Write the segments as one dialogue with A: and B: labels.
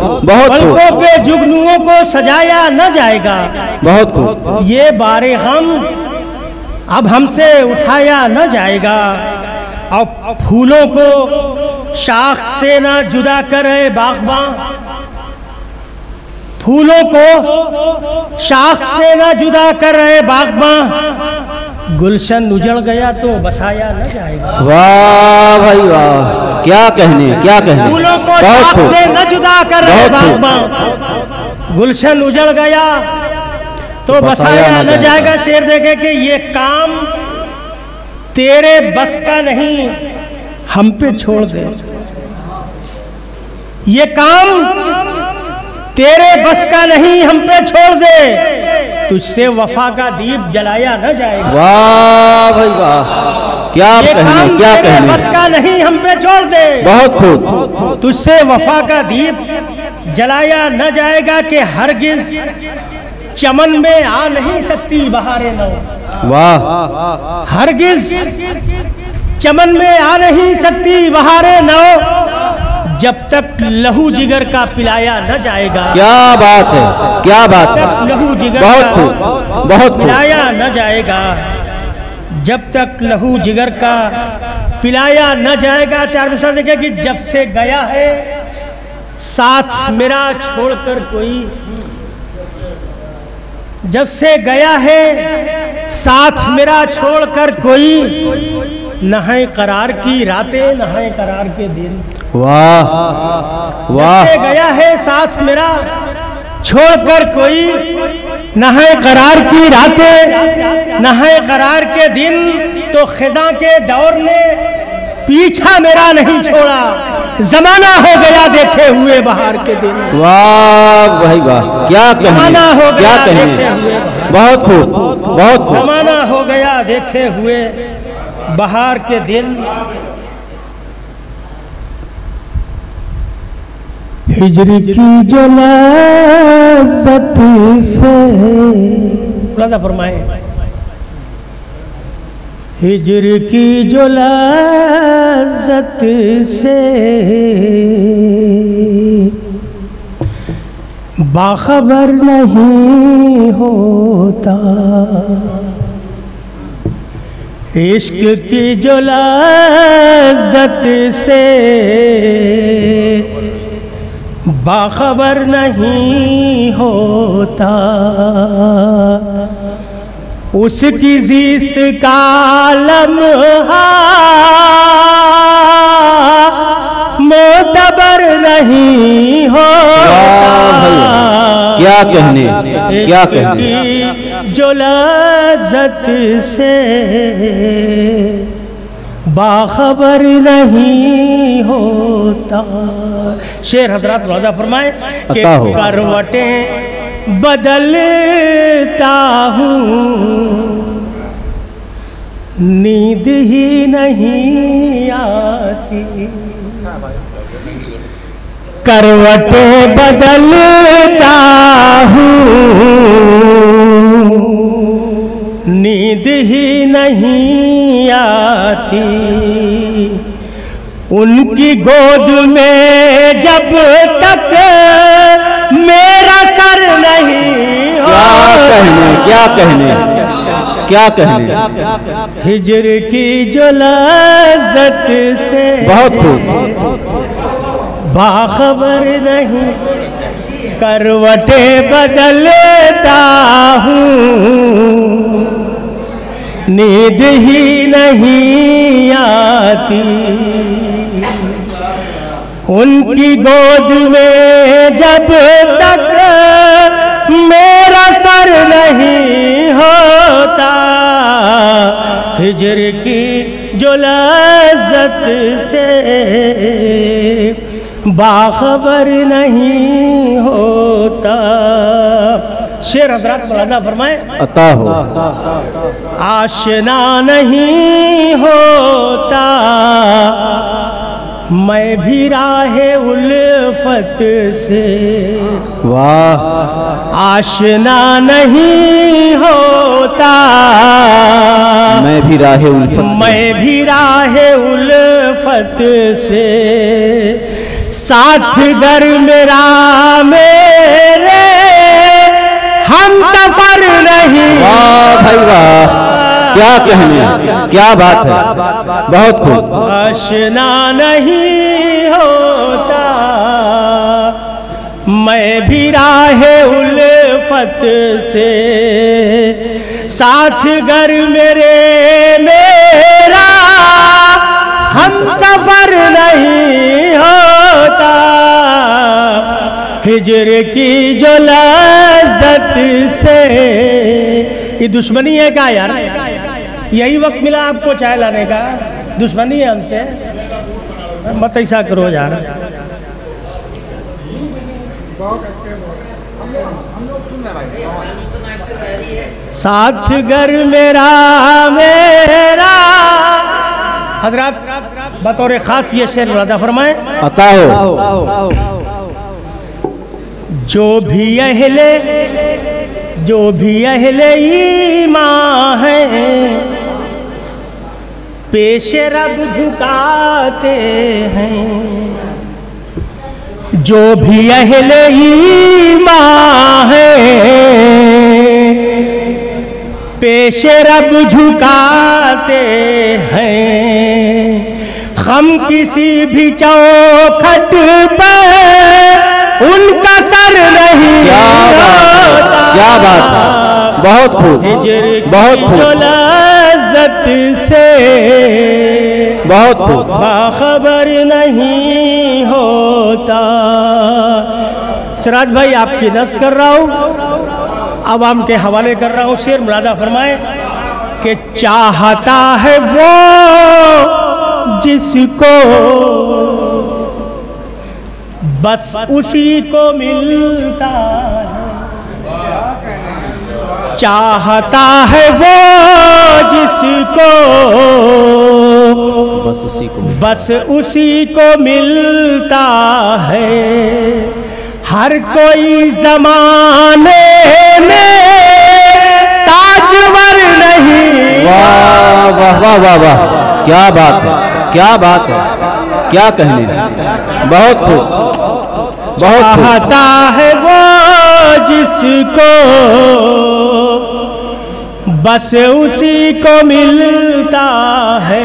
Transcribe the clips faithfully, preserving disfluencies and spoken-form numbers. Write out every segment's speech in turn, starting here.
A: बहुत
B: पलकों पे जुगनुओं को सजाया न जाएगा।
A: बहुत खूब।
B: ये बारे हम अब हमसे उठाया न जाएगा। और फूलों को शाख से न जुदा करे बागबां, फूलों को शाख से न जुदा कर रहे बागबां, गुलशन उजड़ गया तो बसाया न जाएगा।
A: वाह भाई वाह, क्या कहने क्या कहने।
B: फूलों को शाख से न जुदा कर रहे बागबां, गुलशन उजड़ गया तो बसाया न जाएगा। शेर देखे कि ये काम तेरे बस का नहीं, हम पे छोड़ दे। ये काम तेरे बस का नहीं, हम पे छोड़ दे। तुझसे वफा का दीप जलाया न जाएगा।
A: वाह भाई वाह, क्या कहने क्या कहने।
B: बस का नहीं, हम पे छोड़ दे।
A: बहुत खूब।
B: तुझसे वफा का दीप जलाया न जाएगा कि हरगिज चमन में आ नहीं सकती बहारे नौ।
A: वाह।
B: हरगिज चमन में आ नहीं सकती बहारे नौ, जब तक लहू जिगर का पिलाया न जाएगा।
A: क्या बात है, क्या बात है।
B: लहू जिगर
A: बहुत
B: का
A: खूब, बहुत
B: पिलाया न जाएगा, जब तक लहू जिगर का पिलाया न जाएगा। चार मिसाल देखे कि जब से गया है साथ मेरा छोड़कर कोई, जब से गया है साथ मेरा छोड़कर कोई, न है करार की रातें न है करार के दिन।
A: वाह वाह।
B: जब से गया है साथ मेरा छोड़कर कोई, न है करार की रातें न है करार के दिन, तो खिजा के दौर ने पीछा मेरा नहीं छोड़ा, जमाना हो गया देखे हुए बहार के दिन।
A: वाह भाई वाह, क्या कहने
B: जमाना हो
A: क्या
B: गया
A: कहने।
B: देखे हुए,
A: बहुत खूब, बहुत खूब।
B: जमाना हो गया देखे हुए बहार के दिन। हिजर की जो लज़्ज़त से, थोड़ा फरमाए। हिजर की जो लज़्ज़त से बाखबर नहीं होता, इश्क की जो लज़्ज़त से बाखबर नहीं होता, उसकी ज़िस्त का लम्हा मोतबर नहीं होता।
A: क्या कहने क्या कहने।
B: जो लज़्ज़त से बाखबर नहीं होता। शेर हजरत वादा फरमाए कि करवटें बदलता हूँ, नींद ही नहीं आती। करवटें बदलता हूँ, नींद ही नहीं आती। उनकी गोद में जब तक मेरा सर नहीं होता।
A: क्या कहने क्या कहने क्या कहने।
B: हिजर की जो लज़्ज़त से
A: बहुत खूब,
B: बाखबर नहीं, करवटें बदलता हूँ, नींद ही नहीं आती। उनकी गोद में जब तक मेरा सर नहीं होता, हिजर की जो लज़्ज़त से बाखबर नहीं होता। शेर हज़रत मौलाना फरमाए
A: अता हो।
B: आशना नहीं होता मैं भी राहे उल्फत से।
A: वाह।
B: आशना नहीं होता
A: मैं भी राहे उल्फत से,
B: मैं भी राहे उल्फत से। साथ घर मेरा सफर नहीं।
A: वाह भाई वाह, क्या कहने, क्या बात है, बहुत खूब।
B: आशना नहीं होता मैं भी राहे उल्फत से, साथ घर मेरे मेरा हम सफर नहीं होता। हिजर की जो लज्जत से, ये दुश्मनी है क्या यार? यही वक्त मिला आपको चाय लाने का? दुश्मनी है हमसे? मत ऐसा करो यार। साथ घर मेरा मेरा। हजरत बतौर खास ये शेर मुरादा फरमाए।
A: अता हो।
B: जो भी अहले जो भी अहले ईमान है, पेश रब झुकाते हैं। जो भी अहले ईमान है, पेश रब झुकाते हैं। हम किसी भी चौखट पर उनका सर नहीं।
A: क्या बात, क्या बात है, बहुत खूब, बहुत खूब, लज्जत
B: से
A: बहुत खूब।
B: बाखबर नहीं होता। सिराज भाई आपकी नस कर रहा हूँ, आवाम के हवाले कर रहा हूँ। शेर मुरादा फरमाए कि चाहता है वो जिसको बस उसी को मिलता है। चाहता है वो जिसको
A: बस उसी को
B: बस उसी को मिलता है। हर कोई जमाने में ताजवर नहीं।
A: वाह वाह वाह वाह वाह, क्या बात है, क्या बात है, क्या कहने, बहुत खूब, बहुत खूब।
B: चाहता है वो जिसको बस उसी को मिलता है।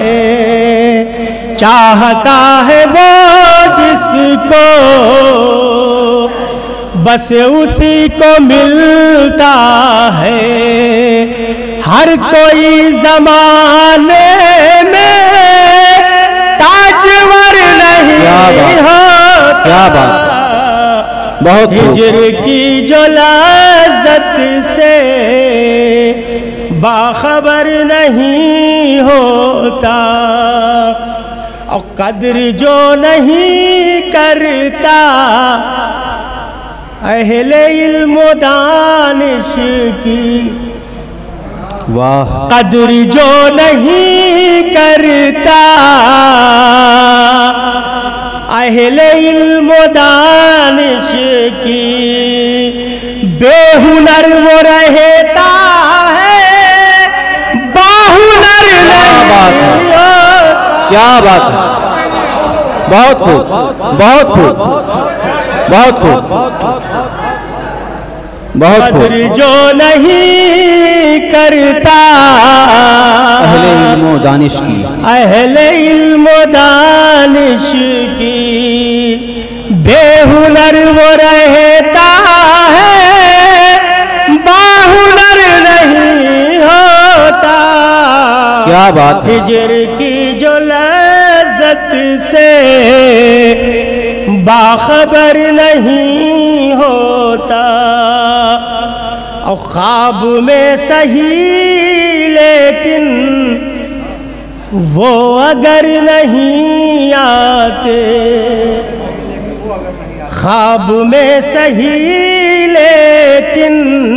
B: चाहता है वो जिसको बस उसी को मिलता है। हर कोई जमाने में ताजवर नहीं होता।
A: क्या बात, बहुत
B: हिजर की जो लज्जत से बाखबर नहीं होता। और कद्र जो नहीं करता अहले इल्म दानिश की।
A: वाह,
B: कद्र जो नहीं करता अहले इल्म दानिश की। बेहुनर वो रहता है, बाहुनर नहीं।
A: क्या बात है, बहुत खूब, बहुत खूब, बहुत खूब, बहुत खूब।
B: कद्र जो नहीं करता
A: अहले इल्म दानिश की,
B: अहले इल्म दानिश की। बेहुनर वो रहता है, बाहुनर नहीं होता।
A: क्या बात है।
B: हिजर की जो लज्जत से बाखबर नहीं होता। और ख्वाब में सही लेकिन वो अगर नहीं आते। ख्वाब में सही लेकिन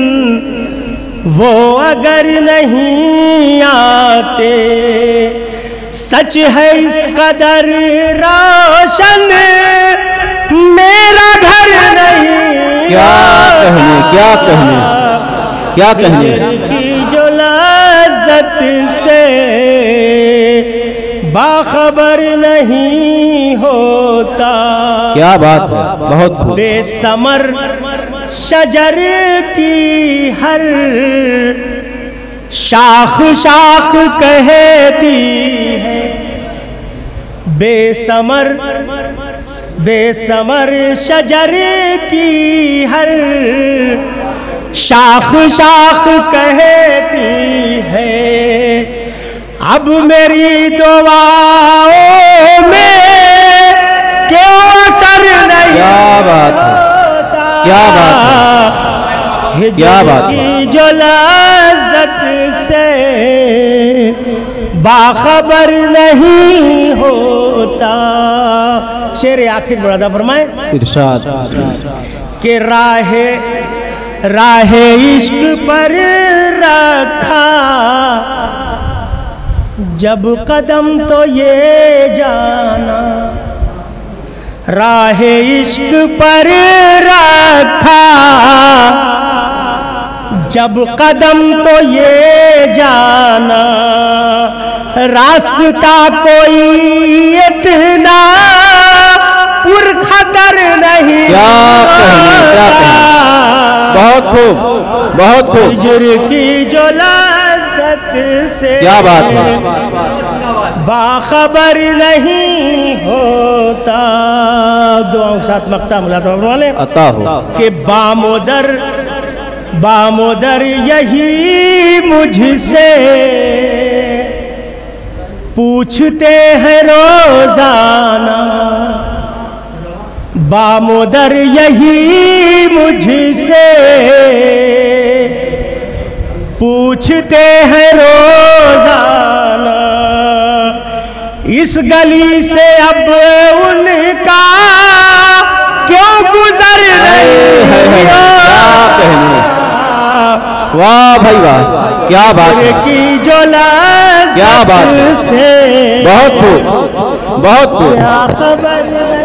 B: वो अगर नहीं आते। सच है इस कदर रोशन मेरा घर नहीं।
A: क्या कहने, क्या कहने, क्या कहने
B: की जो लज्जत से बाखबर नहीं होता।
A: क्या बात है, बहुत खूब।
B: बेसमर शजर की हर शाख शाख कहती है, बेसमर बेसमर शजर की हर शाख शाख कहती है। अब मेरी दुआओं में क्यों असर नहीं
A: क्या बात है, क्या बात है, क्या बात है।
B: की जो लज़्ज़त से बाखबर नहीं होता। शेर आखिर बड़ा फरमाए
A: इरशाद
B: कि राहे राहे इश्क पर रखा जब कदम तो ये जाना, राहे इश्क पर रखा जब कदम तो ये जाना, रास्ता कोई इतना पुरखतर नहीं।
A: क्या कहने, क्या कहने। बहुत खूब, बहुत खूब।
B: हिजर की जो लज़्ज़त से
A: क्या बात है,
B: बाखबर नहीं होता। दुआओं के साथ मक्ता मुलाता वाले
A: अता हो
B: कि बामोदर बामोदर यही मुझसे पूछते हैं रोजाना, बामोदर यही मुझसे पूछते हैं रोजाना, इस गली से अब उनका क्यों गुजर नहीं है।
A: वाह भाई वाह, क्या बात है,
B: की जो लज़्ज़त
A: क्या बात है।
B: से
A: बहुत खूब, बहुत खूब।
B: क्या खबर